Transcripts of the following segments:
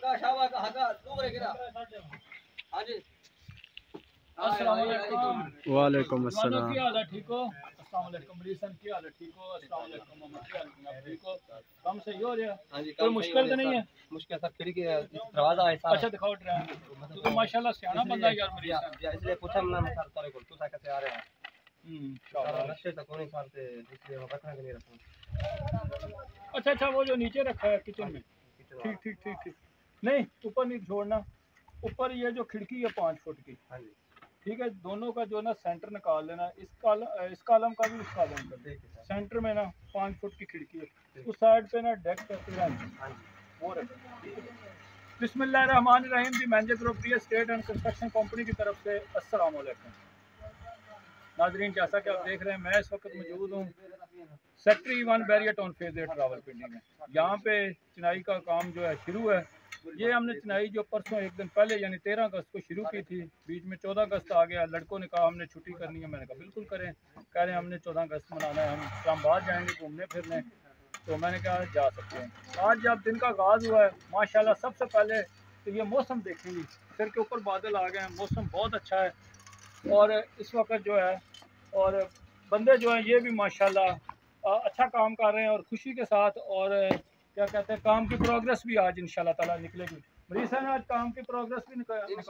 वालेकुम अस्सलाम। क्या हाल है, ठीक हो? अस्सलाम वालेकुम रिसन, क्या हाल है, ठीक हो? अस्सलाम वालेकुम मोहम्मद, क्या हाल है, ठीक हो? काम सही हो रहा है? हाँ जी, कोई मुश्किल तो नहीं है? मुश्किल सब खिड़की दरवाजा है सारा। अच्छा दिखाओ ड्राइंग। तू तो माशाल्लाह सियाना बंदा है यार मरीज, इसलिए पूछा मैं सर तारे को तू कैसे आ रहे हैं। सारा नक्शे तक नहीं करते, इसलिए वो रखना के नहीं रखना। अच्छा अच्छा, वो जो नीचे रखा है किचन में, ठीक ठीक ठीक ठीक, नहीं ऊपर नहीं छोड़ना। ऊपर ये जो खिड़की है 5 फुट की, हाँ जी ठीक है, दोनों का जो ना सेंटर निकाल लेना, इस कॉलम का भी उस कॉलम का, सेंटर में ना 5 फुट की खिड़की है, उस साइड पे ना डेक है 13 इंच, वो रखें। बिस्मिल्लाहिर्रहमानिर्रहीम जी, manager group real estate and construction company की तरफ से अस्सलाम वालेकुम। नाजरीन, जैसा कि आप देख रहे हैं, मैं इस वक्त मौजूद हूँ sector E1 Bahria Town phase 8 Rawalpindi में। यहाँ पे चिनाई का काम जो है शुरू है। ये हमने चिनाई जो परसों एक दिन पहले यानी 13 अगस्त को शुरू की थी, बीच में 14 अगस्त आ गया, लड़कों ने कहा हमने छुट्टी करनी है, मैंने कहा बिल्कुल करें, कह रहे हैं हमने 14 अगस्त मनाना है, हम इस्लामाबाद जाएंगे घूमने फिरने, तो मैंने कहा जा सकते हैं। आज जब दिन का आगाज़ हुआ है माशाल्लाह, सबसे पहले तो ये मौसम देखेंगे, सिर के ऊपर बादल आ गए हैं, मौसम बहुत अच्छा है और इस वक्त जो है, और बंदे जो हैं ये भी माशाल्लाह अच्छा काम कर रहे हैं और खुशी के साथ, और क्या कहते हैं काम की प्रोग्रेस भी आज इंशाल्लाह ताला निकलेगी। मरीज साहब ने आज काम की प्रोग्रेस भी निकाल दी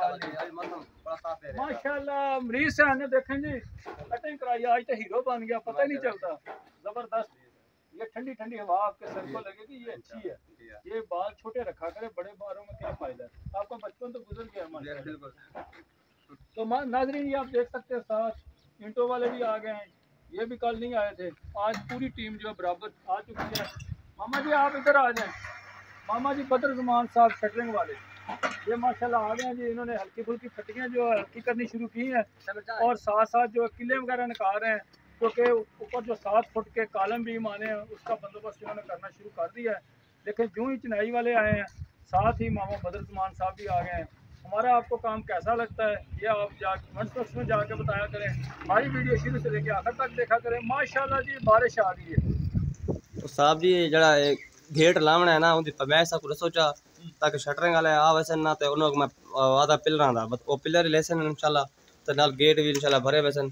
माशाल्लाह। मरीज साहब ने देखें जी कटिंग कराई, आज तो हीरो बन गया, पता ही नहीं चलता, ज़बरदस्त। ये ठंडी ठंडी हवा आपके सर को लगेगी, ये अच्छी है। ये बाल छोटे रखा करे, बड़े बालों में क्या फायदा है, आपका बचपन तो गुजर गया माशाल्लाह। तो नाजरीन, ये आप देख सकते हैं साथ इंटो वाले भी आ गए हैं, ये भी कल नहीं आए थे, आज पूरी टीम जो है बराबर आ चुकी है। मामा जी आप इधर आ जाएं, मामा जी बदरुज़मान साहब शटरिंग वाले, ये माशाल्लाह आ गए हैं जी, इन्होंने हल्की फुल्की फटियाँ जो है हल्की करनी शुरू की हैं और साथ साथ जो किले वगैरह निकाल रहे हैं, क्योंकि ऊपर जो 7 फुट के कॉलम बीम आने हैं उसका बंदोबस्त इन्होंने करना शुरू कर दिया है। लेकिन जो ही चिनाई वाले आए हैं, साथ ही मामा बदरुज़मान साहब भी आ गए हैं। हमारा आपको काम कैसा लगता है ये आप कमेंट बॉक्स में जाके बताया करें, हमारी वीडियो शुरू से लेकर आखिर तक देखा करें। माशाल्लाह जी बारिश आ रही है। तो साहब जी जड़ा गेट लावना है ना, उनकी फरमाइश को सोचा ताकि शटरिंग वाले आ वैसे ना, तो उन्होंने मैं आधा पिलर दा बस वो पिलर ही लेसन इंशाल्लाह, तो नाल गेट भी इंशाल्लाह भरे वैसन।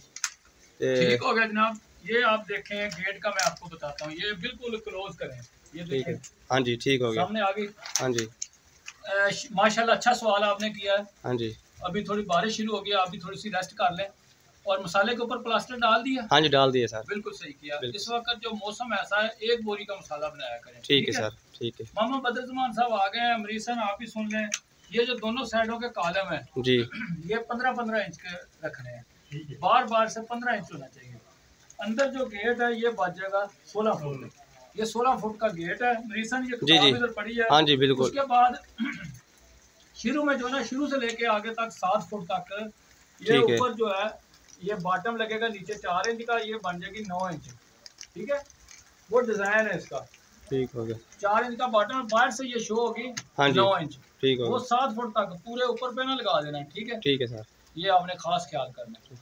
ठीक हो गया जनाब, ये आप देखें गेट का मैं आपको बताता हूँ, ये बिल्कुल क्लोज करें, ये ठीक है। हाँ जी ठीक हो गया, सामने आ गई। हाँ जी माशाल्लाह अच्छा सवाल आपने किया है। हाँ जी, अभी थोड़ी बारिश शुरू हो गई, आप भी थोड़ी सी रेस्ट कर लें। और मसाले के ऊपर प्लास्टर डाल दिया? हाँ जी डाल दिए सर, बिल्कुल सही किया। इस वक्त जो मौसम ऐसा है, एक बोरी का मसाला बनाया करें। ठीक है सर, ठीक है। मामा बदरुज़मान साहब आ गए हैं, अमरीसन आप भी सुन लें। ये जो दोनों साइडों के कॉलम है जी, ये 15-15 इंच के रखने हैं, बार बार से 15 इंच होना चाहिए। अंदर जो गेट है ये बच जाएगा 16 फुट, ये 16 फुट का गेट है। अमरीसन ये जी इधर पड़ी है, हाँ जी बिल्कुल। उसके बाद शुरू में जो ना, शुरू से लेके आगे तक 7 फुट तक ये ऊपर जो है ये बॉटम लगेगा, नीचे 4 इंच का, ये बन जाएगी 9 इंच। ठीक है, वो डिजाइन है इसका। ठीक हो गया, 4 इंच का बॉटम, बाहर से ये शो होगी 9 इंच। ठीक है, वो 7 फुट तक पूरे ऊपर पे ना लगा देना। ठीक है, ठीक है सर, ये आपने खास ख्याल करना है।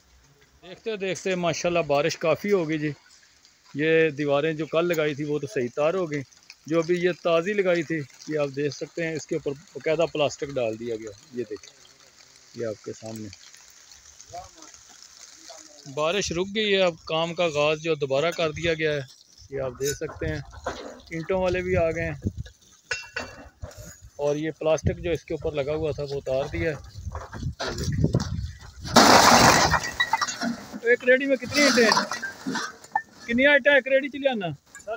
देखते देखते माशाल्लाह बारिश काफ़ी होगी जी। ये दीवारें जो कल लगाई थी वो तो सही तार हो गई, जो अभी ये ताज़ी लगाई थी ये आप देख सकते हैं, इसके ऊपर बाकायदा प्लास्टिक डाल दिया गया। ये देखिए, ये आपके सामने बारिश रुक गई है, अब काम का आगाज़ जो दोबारा कर दिया गया है, ये आप देख सकते हैं। ईंटों वाले भी आ गए हैं और ये प्लास्टिक जो इसके ऊपर लगा हुआ था वो उतार दिया है। एक रेडी में कितनी ईंटें हैं, कितनी ईंटें एक रेडी चली आना?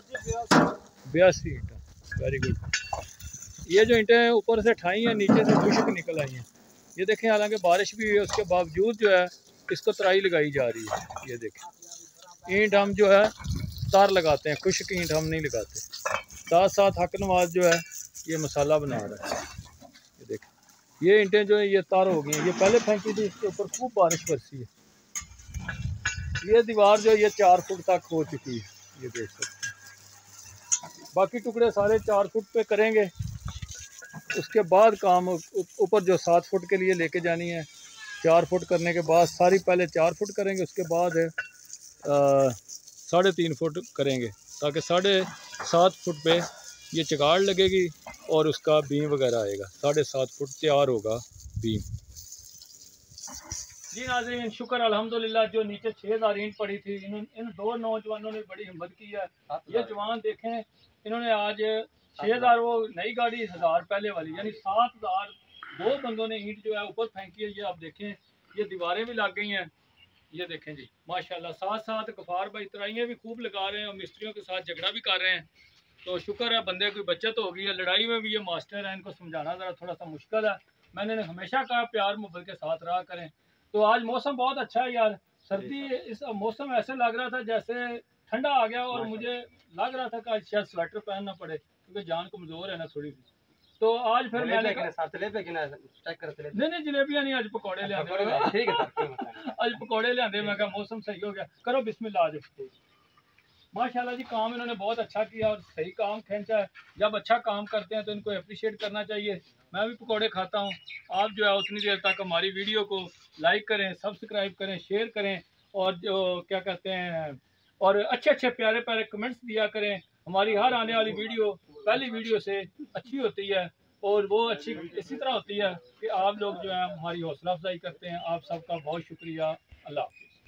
82 ईंटें, वेरी गुड। ये जो ईंटें ऊपर से ठाई हैं, नीचे से खुश्क निकल आई हैं। ये देखें, हालांकि बारिश भी हुई है उसके बावजूद जो है इसको तराई लगाई जा रही है। ये देखें, ईंट हम जो है तार लगाते हैं, खुश्क ईंट हम नहीं लगाते। साथ साथ हक नवाज जो है ये मसाला बना रहा है। ये देखें, ये ईंटें जो है ये तार हो गई हैं, ये पहले फेंकी थी, इसके ऊपर खूब बारिश बरसी है। ये दीवार जो ये 4 फुट तक हो चुकी है, ये देख सकते हैं। बाकी टुकड़े सारे 4 फुट पे करेंगे, उसके बाद काम ऊपर जो 7 फुट के लिए लेके जानी है। 4 फुट करने के बाद सारी पहले 4 फुट करेंगे, उसके बाद 3.5 फुट करेंगे, ताकि 7.5 फुट पे ये चगाड़ लगेगी और उसका बीम वगैरह आएगा। 7.5 फुट तैयार होगा बीम। जी नाज़रीन, शुक्र अल्हम्दुलिल्लाह, जो नीचे 6000 ईंट पड़ी थी, इन दो नौजवानों ने बड़ी हिम्मत की है। ये जवान देखें, इन्होंने आज 6000 वो नई गाड़ी 1000 पहले वाली, यानी 7000 दो बंदों ने ईंट जो है ऊपर फेंकी है। ये आप देखें, ये दीवारें भी लग गई हैं। ये देखें जी माशाल्लाह। साथ साथ गफार भाई तराइयाँ भी खूब लगा रहे हैं और मिस्त्रियों के साथ झगड़ा भी कर रहे हैं। तो शुक्र है बंदे की बचत हो गई है। लड़ाई में भी ये मास्टर है, इनको समझाना ज़रा थोड़ा सा मुश्किल है। मैंने हमेशा कहा प्यार मोहब्बत के साथ रहा करें। तो आज मौसम बहुत अच्छा है यार, सर्दी, इस मौसम ऐसे लग रहा था जैसे ठंडा आ गया और मुझे लग रहा था कि आज शायद स्वेटर पहनना पड़े क्योंकि जान कमज़ोर है ना थोड़ी सी। तो आज फिर मैंने नहीं जलेबियाँ नहीं, आज पकौड़े ले आते। आज पकौड़े ले आते। मैं कहा मौसम सही हो गया, करो बिस्मिल्लाह। आज माशाल्लाह जी, काम इन्होंने बहुत अच्छा किया और सही काम खींचा है। जब अच्छा काम करते हैं तो इनको अप्रिशिएट करना चाहिए। मैं भी पकौड़े खाता हूँ। आप जो है उतनी देर तक हमारी वीडियो को लाइक करें, सब्सक्राइब करें, शेयर करें और जो क्या कहते हैं, और अच्छे अच्छे प्यारे प्यारे कमेंट्स दिया करें। हमारी हर आने वाली वीडियो पहली वीडियो से अच्छी होती है और वो अच्छी इसी तरह होती है कि आप लोग जो है हमारी हौसला अफजाई करते हैं। आप सबका बहुत शुक्रिया। अल्लाह हाफ़िज़।